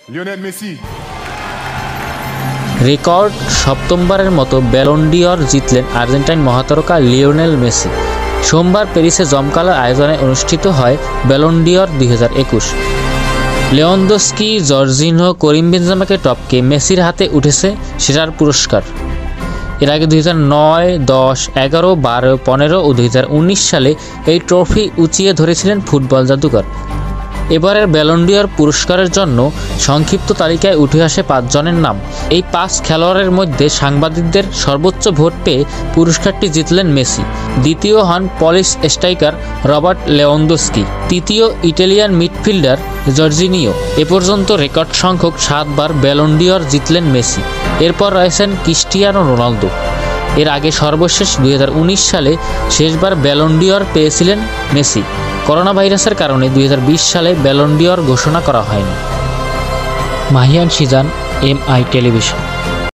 Lionel Messi record সপ্তমবারের মতো Ballon d'Or জিতলেন আর্জেন্টাইন মহাতারকা লিওনেল মেসি। সোমবার প্যারিসে জমকালো আয়োজনে অনুষ্ঠিত হয় Ballon d'Or 2021। Lewandowski, Jorginho, Karim বেনজেমাকে টপকে মেসির হাতে উঠেছে সেরার পুরস্কার। এর আগে 2009, 10, 11, 12, 15 ও 2019 সালে এই ট্রফি উঁচিয়ে ধরেছিলেন ফুটবল জাদুকর। এবারের ব্যালন ডি'অর পুরস্কারের জন্য সংক্ষিপ্ত তালিকায় উঠে আসে 5 জনের নাম। এই 5 খেলোয়াড়ের মধ্যে সাংবাদিকদের সর্বোচ্চ ভোট পেয়ে পুরস্কারটি জিতলেন মেসি। দ্বিতীয় হন পলিশ স্ট্রাইকার রবার্ট লেভানডস্কি। তৃতীয় ইটালিয়ান মিডফিল্ডার জর্জিনিও। এ পর্যন্ত রেকর্ড সংখ্যক 7 বার ব্যালন ডি'অর জিতলেন মেসি। এরপর রয়েছেন ক্রিস্টিয়ানো রোনালদো। এর আগে সর্বশেষ 2019 সালে শেষবার ব্যালন ডি'অর পেয়েছিলেন মেসি। করোনা ভাইরাসের কারণে 2020 সালে ব্যালন ডি'অর ঘোষণা করা হয়নি। Mahiyan Sijan, MI television.